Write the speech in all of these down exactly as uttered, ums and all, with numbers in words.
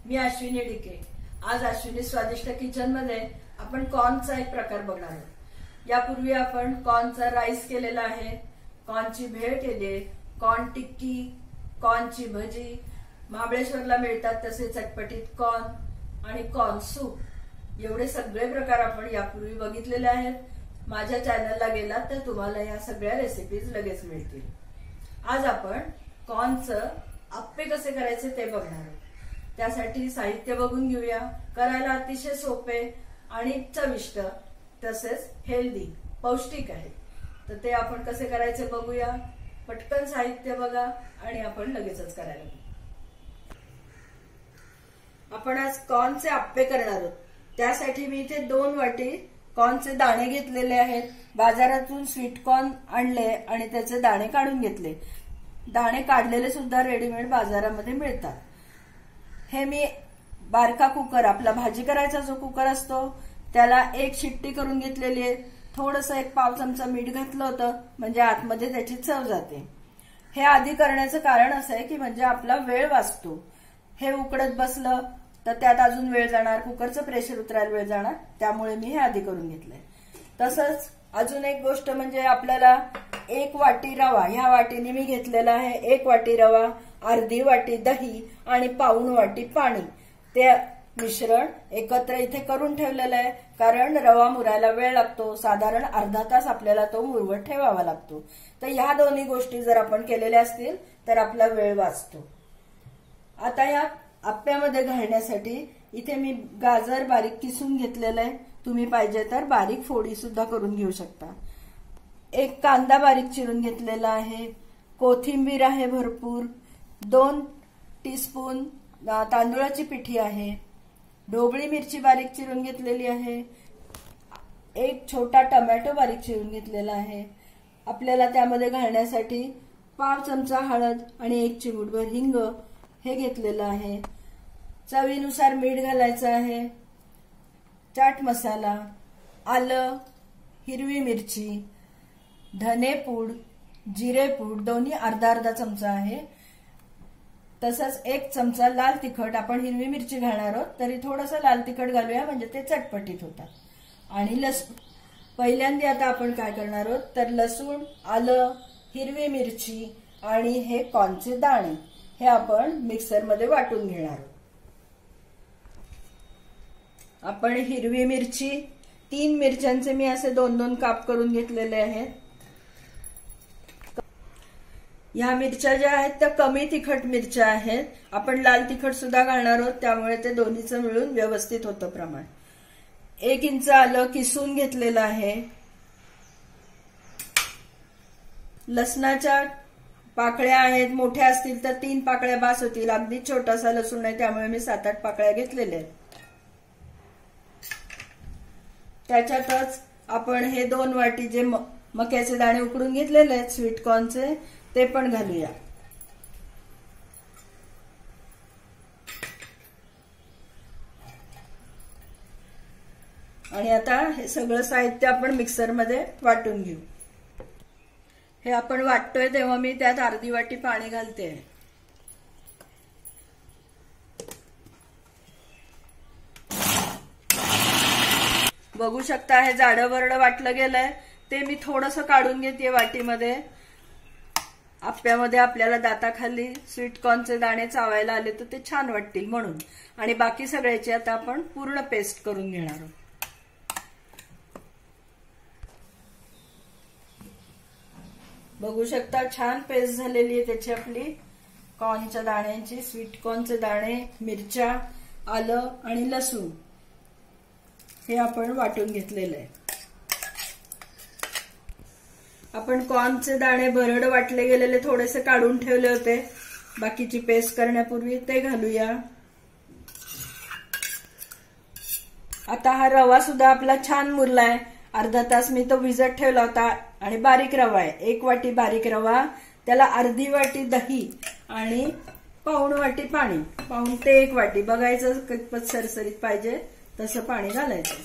मी Ashwini decay. आज अश्विनी स्वादिष्ट kitchen मध्ये आपण कॉर्नचा एक प्रकार बघणार आहोत। यापूर्वी आपण कॉर्नचा राईस केलेला आहे, कॉर्नची भेळ केली आहे, कॉर्न टिक्की, कॉर्नची भजी, महाबळेश्वरला मिळतात तसे चटपटीत कॉर्न आणि कॉर्न सूप एवढे सगळे प्रकार आपण यापूर्वी बघितलेले आहेत। माझ्या चॅनलला गेलात तर तुम्हाला या सगळ्या रेसिपीज लगेच मिळतील। आज आपण कॉर्नचं आप्पे कसे करायचे ते बघणार आहोत। त्यासाठी साहित्य बघून घेऊया। करायला अतिशय सोपे आणि चविष्ट तसेच हेल्दी पौष्टिक आहे, तर ते आपण कसे करायचे बघूया। पटकन साहित्य बघा आणि आपण लगेचच करायला घेऊ। आपण आज कॉर्नचे आप्पे करणार आहोत। त्यासाठी मी इथे दोन वाटी कॉर्नचे दाणे घेतलेले आहेत। बाजारातून स्वीट कॉर्न आणले आणि त्याचे दाणे काढून घेतले। दाणे काढलेले सुद्धा रेडीमेड बाजारामध्ये मिळतात। हे मी बारका कुकर, आपला भाजी करायचा जो कुकर असतो त्याला एक शिट्टी करून घेतलेली आहे। थोडस एक पाव चमचा मीठ घातलं होतं म्हणजे आतमध्ये त्याची चव जाते। हे आधी करण्याचं कारण असं आहे की म्हणजे आपला वेळ वाचतो। हे उकडत बसलं तर त्यात अजून वेळ जाणार, कुकरचं प्रेशर उतरायला वेळ जाणार, त्यामुळे मी हे आधी करून घेतलंय। तसंच अजून एक गोष्ट म्हणजे आपल्याला एक वाटी रवा, ह्या वाटीने मी घेतलेला आहे। एक वाटी रवा, अर्धी वाटी दही आणि पाऊण वाटी पाणी, ते मिश्रण एकत्र इथे करून ठेवलेलं आहे। कारण रवा मुरायला वेळ लागतो, साधारण अर्धा तास आपल्याला तो मुरवत ठेवावा लागतो। तर ह्या दोन्ही गोष्टी जर आपण केलेल्या असतील तर आपला वेळ वाचतो। आता या आप्प्यामध्ये घालण्यासाठी इथे मी गाजर बारीक किसून घेतलेलं आहे। तुम्ही पाहिजे तर बारीक फोडी सुद्धा करून घेऊ शकता। एक कांदा बारीक चिरून घेतलेला आहे, कोथिंबीर आहे भरपूर, दोन टीस्पून तांदूळाची पिठी आहे, ढोबळी मिरची बारीक चिरून घेतलेली आहे, एक छोटा टोमॅटो बारीक चिरून घेतलेला आहे। आपल्याला त्यामध्ये घालण्यासाठी पाव चमचा हळद आणि एक चिमूटभर हिंग हे घेतलेलं आहे। चवीनुसार मीठ घालायचं आहे, चाट मसाला, आलं, हिरवी मिरची, धनेपूड, जिरेपूड दोन्ही अर्धा अर्धा चमचा आहे। तसंच एक चमचा लाल तिखट, आपण हिरवी मिरची घालणार आहोत तरी थोडंसं लाल तिखट घालूया म्हणजे ते चटपटीत होतात। आणि लसूण, पहिल्यांदा आता आपण काय करणार आहोत तर लसूण, आलं, हिरवी मिरची आणि हे कॉर्नचे दाणे हे आपण मिक्सरमध्ये वाटून घेणार आहोत। आपण हिरवी मिरची, तीन मिरच्यांचे मी असे दोन दोन काप करून घेतलेले आहेत। ह्या मिरच्या ज्या आहेत त्या कमी तिखट मिरच्या आहेत। आपण लाल तिखट सुद्धा घालणार आहोत त्यामुळे ते दोन्हीचं मिळून व्यवस्थित होतं प्रमाण। एक इंच आलं किसून घेतलेलं आहे। लसणाच्या पाकळ्या आहेत, मोठ्या असतील तर तीन पाकळ्या बास होतील। अगदी छोटासा लसूण आहे त्यामुळे मी सात आठ पाकळ्या घेतलेल्या आहेत। त्याच्यातच आपण हे दोन वाटी जे मक्याचे दाणे उकडून घेतलेले आहेत स्वीट कॉर्नचे ते पण घालूया। आणि आता हे सगळं साहित्य आपण मिक्सरमध्ये वाटून घेऊ। हे आपण वाटतोय तेव्हा मी त्यात अर्धी वाटी पाणी घालते। बघू शकता हे जाडं वरडं वाटलं गेलंय, ते मी थोडंसं काढून घेते वाटीमध्ये। आप्प्यामध्ये आपल्याला दाताखाली स्वीट कॉर्नचे दाणे चावायला आले तर ते छान वाटतील म्हणून। आणि बाकी सगळ्याची आता आपण पूर्ण पेस्ट करून घेणार आहोत। बघू शकता छान पेस्ट झालेली आहे त्याची आपली कॉर्नच्या दाण्यांची। स्वीट कॉर्नचे दाणे, मिरच्या, आलं आणि लसूण हे आपण वाटून घेतलेलं आहे। आपण कॉर्नचे दाणे भरड वाटले गेलेले थोडेसे काढून ठेवले होते बाकीची पेस्ट करण्यापूर्वी, ते घालूया। आता हा रवा सुद्धा आपला छान मुरलाय। अर्धा तास मी तो भिजत ठेवला होता आणि बारीक रवा आहे। एक वाटी बारीक रवा, त्याला अर्धी वाटी दही आणि पाऊण वाटी पाणी, पाऊण ते एक वाटी बघायचं कितपत सरसरीत पाहिजे तसं पाणी घालायचं।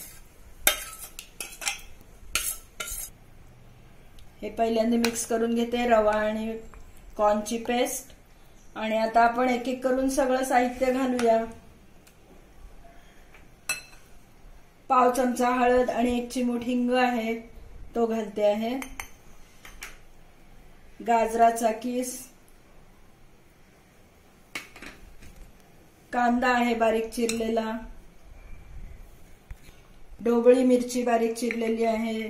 हे पहिल्यांदा मिक्स करून घेते रवा आणि कॉर्नची पेस्ट। आणि आता आपण एक एक करून सगळं साहित्य घालूया। पाव चमचा हळद आणि एक चिमूट हिंग आहे तो घालते आहे. गाजराचा किस, कांदा आहे बारीक चिरलेला, ढोबळी मिरची बारीक चिरलेली आहे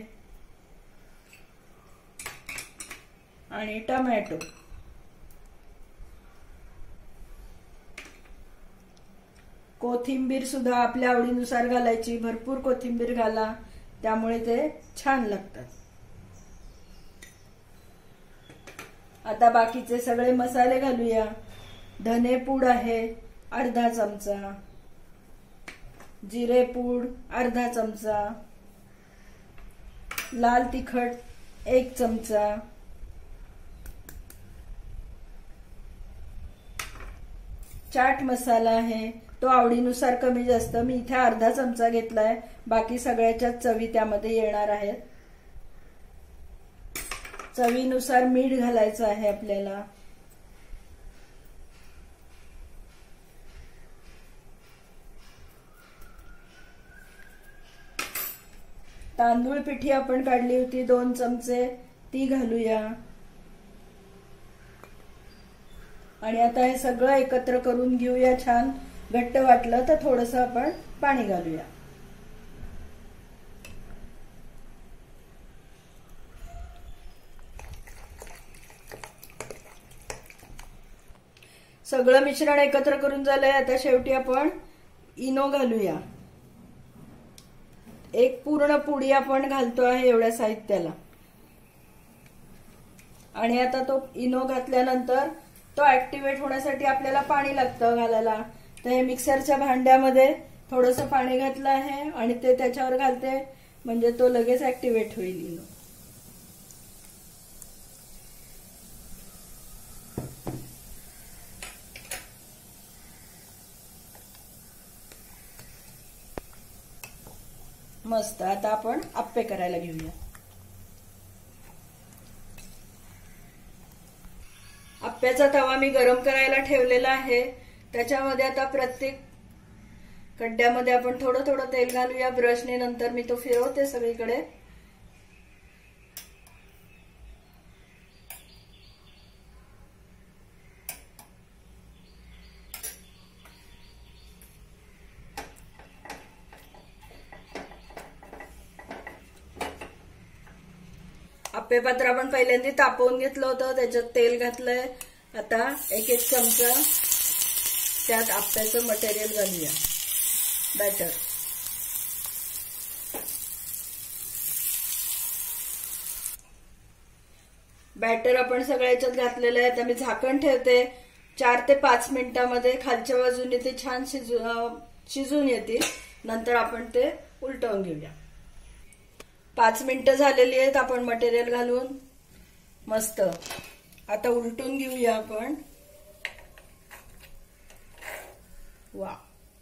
आणि टोमॅटो. कोथिंबीर सुद्धा आपल्या आवडीनुसार घालायची, भरपूर कोथिंबीर घाला त्यामुळे ते छान लागतात. आता बाकीचे सगळे मसाले घालूया. धने पूड आहे अर्धा चमचा, जिरे पूड अर्धा चमचा, लाल तिखट एक चमचा, चाट मसाला आहे तो आवडीनुसार कमी जास्त, मी इथे अर्धा चमचा घेतलाय, बाकी सगळ्याच्या चवी त्यामध्ये येणार आहेत. चवीनुसार मीठ घालायचं आहे आपल्याला. तांदूळ पिठी आपण काढली होती दोन चमचे ती घालूया. आणि आता हे सगळं एकत्र करून घेऊया. छान घट्ट वाटलं तर थोडंसं आपण पाणी घालूया. सगळं मिश्रण एकत्र करून झालंय. आता शेवटी आपण इनो घालूया. एक पूर्ण पुडी आपण घालतो आहे एवढ्या साहित्याला. आणि आता तो इनो घातल्यानंतर तो ऍक्टिव्हेट होण्यासाठी आपल्याला पाणी लागतं घालायला. तर हे मिक्सरच्या भांड्यामध्ये थोडंसं पाणी घातलं आहे आणि ते त्याच्यावर घालते म्हणजे तो लगेच ऍक्टिव्हेट होईल इनो. मस्त. आता आपण आप्पे करायला घेऊया. आप्प्याचा तवा मी गरम करायला ठेवलेला आहे. त्याच्यामध्ये आता प्रत्येक खड्ड्यामध्ये आपण थोडं थोडं तेल घालूया ब्रशने. नंतर मी तो फिरवते सगळीकडे. आप्पे पात्र आपण पहिल्यांदा तापवून घेतलं होतं, त्याच्यात तेल घातलंय. आता एक एक चमचा त्यात आप्प्याचं मटेरियल घालूया, बॅटर. बॅटर आपण सगळ्याच्यात घातलेलं आहे. आता मी झाकण ठेवते. चार ते पाच मिनिटांमध्ये खालच्या बाजूने ते छान शिजून शिजून येतील. नंतर आपण ते उलटवून घेऊया. पाच मिनिटं झालेली आहेत आपण मटेरियल घालून. मस्त. आता उलटून घेऊया आपण. वा,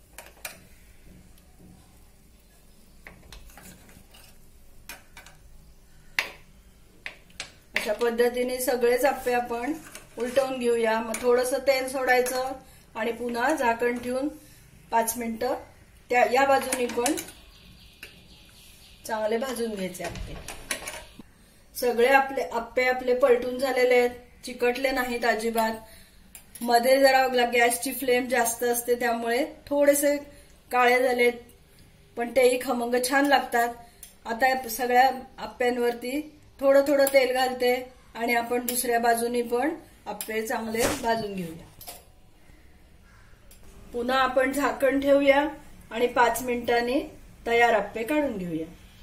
अशा पद्धतीने सगळेच आप्पे आपण उलटवून घेऊया. मग थोडंसं तेल सोडायचं आणि पुन्हा झाकण ठेवून पाच मिनिटं त्या या बाजूनी पण चांगले भाजून घ्यायचे आप्पे. सगळे आपले आप्पे आपले पलटून झालेले आहेत, चिकटले नाहीत अजिबात. मध्ये जरा गॅसची फ्लेम जास्त असते त्यामुळे थोडेसे काळे झालेत, पण तेही खमंग छान लागतात. आता सगळ्या आप्प्यांवरती थोडं थोडं तेल घालते आणि आपण दुसऱ्या बाजूनी पण आप्पे चांगले भाजून घेऊया. पुन्हा आपण झाकण ठेवूया आणि पाच मिनिटांनी तयार आप्पे काढून घेऊया.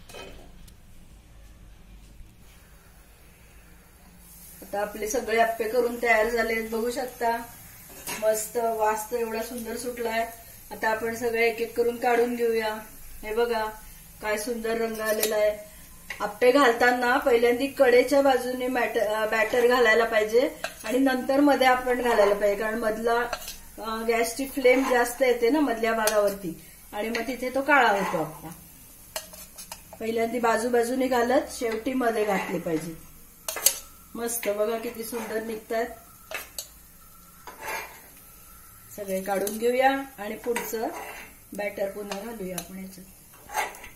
आता आपले सगळे आप्पे करून तयार झालेत, बघू शकता. मस्त वास तर एवढा सुंदर सुटलाय. आता आपण सगळे एक एक करून काढून घेऊया. हे बघा काय सुंदर रंग आलेला आहे. आप्पे घालताना पहिल्यांदा कडेच्या बाजूने बॅटर घालायला पाहिजे आणि नंतर मध्ये आपण घालायला पाहिजे, कारण मधला गॅसची फ्लेम जास्त येते ना मधल्या भागावरती आणि मग तिथे तो काळा होतो आपला. पहिल्यांदा बाजू बाजूने घालत शेवटी मध्ये घातले पाहिजे. मस्त. बघा किती सुंदर निघतात. सगळे काढून घेऊया आणि पुढचं बॅटर पुन्हा घालूया आपण याच्यात.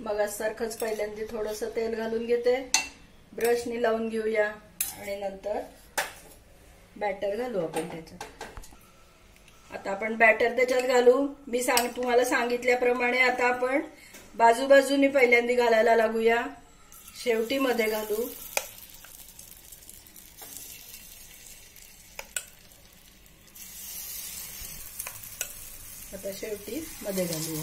मगासारखंच पहिल्यांदा थोडस तेल घालून घेते, ब्रशनी लावून घेऊया आणि नंतर बॅटर घालू आपण त्याच्यात. आता आपण बॅटर त्याच्यात घालू. मी सांग तुम्हाला सांगितल्याप्रमाणे आता आपण बाजूबाजूनी पहिल्यांदा घालायला लागूया, शेवटी मध्ये घालू. आता शेवटी मध्ये घालूया.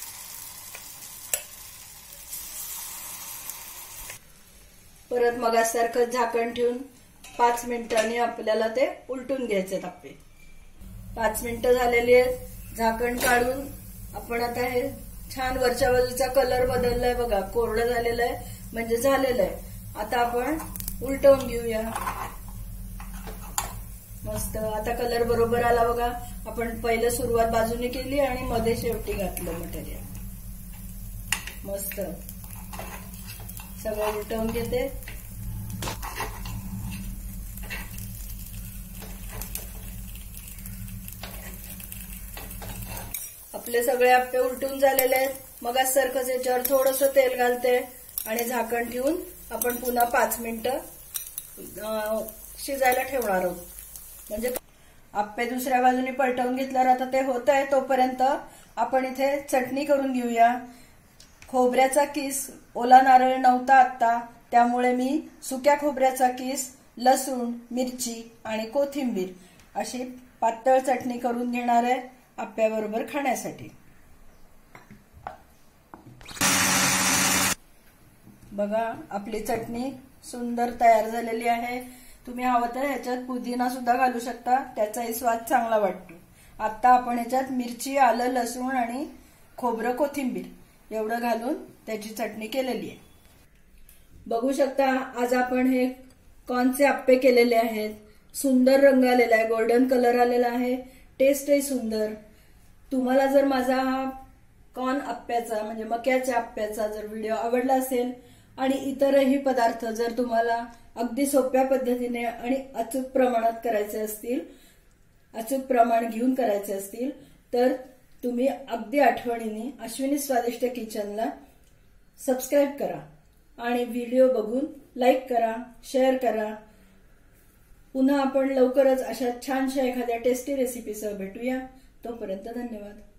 परत मगासारखं झाकण ठेवून पाच मिनिटांनी आपल्याला ते उलटून घ्यायचे आप्पे. पाच मिनिटं झालेली आहेत. झाकण काढून आपण आता हे छान वरच्या बाजूचा कलर बदललाय बघा, कोरडं झालेलं आहे म्हणजे झालेलं आहे. आता आपण उलटवून घेऊया. मस्त. आता कलर बरोबर आला बघा. आपण पहिलं सुरुवात बाजूने केली आणि मध्ये शेवटी घातलं मटेरियल. मस्त. सगळं उलटवून घेते. आपले सगळे आप्पे उलटून झालेले आहेत. मग आज सारखंच याच्यावर थोडस तेल घालते आणि झाकण ठेवून आपण पुन्हा पाच मिनिटं शिजायला ठेवणार आहोत. म्हणजे आप्पे दुसऱ्या बाजूने पलटवून घेतल्यावर आता ते होत आहे. तोपर्यंत आपण इथे चटणी करून घेऊया. खोबऱ्याचा किस, ओला नारळ नव्हता आता, त्यामुळे मी सुक्या खोबऱ्याचा किस, लसूण, मिरची आणि कोथिंबीर अशी पातळ चटणी करून घेणार आहे आप्प्याबरोबर खाण्यासाठी. बघा आपली चटणी सुंदर तयार झालेली आहे. तुम्ही हवं तर ह्याच्यात पुदिना सुद्धा घालू शकता, त्याचाही स्वाद चांगला वाटतो. आता आपण ह्याच्यात मिरची, आलं, लसूण आणि खोबरं, कोथिंबीर एवढं घालून त्याची चटणी केलेली आहे. बघू शकता आज आपण हे कॉर्नचे आप्पे केलेले आहेत. सुंदर रंग आलेला आहे, गोल्डन कलर आलेला आहे, टेस्टही सुंदर. तुम्हाला जर माझा हा कॉर्न आप्प्याचा म्हणजे मक्याच्या आप्प्याचा जर व्हिडिओ आवडला असेल आणि इतरही पदार्थ जर तुम्हाला अगदी सोप्या पद्धतीने आणि अचूक प्रमाणात करायचे असतील, अचूक प्रमाण घेऊन करायचे असतील, तर तुम्ही अगदी आठवणीने अश्विनी स्वादिष्ट किचनला सबस्क्राईब करा आणि व्हिडिओ बघून लाईक करा, शेअर करा. पुन्हा आपण लवकरच अशा छानशा एखाद्या टेस्टी रेसिपीसह भेटूया. तोपर्यंत धन्यवाद.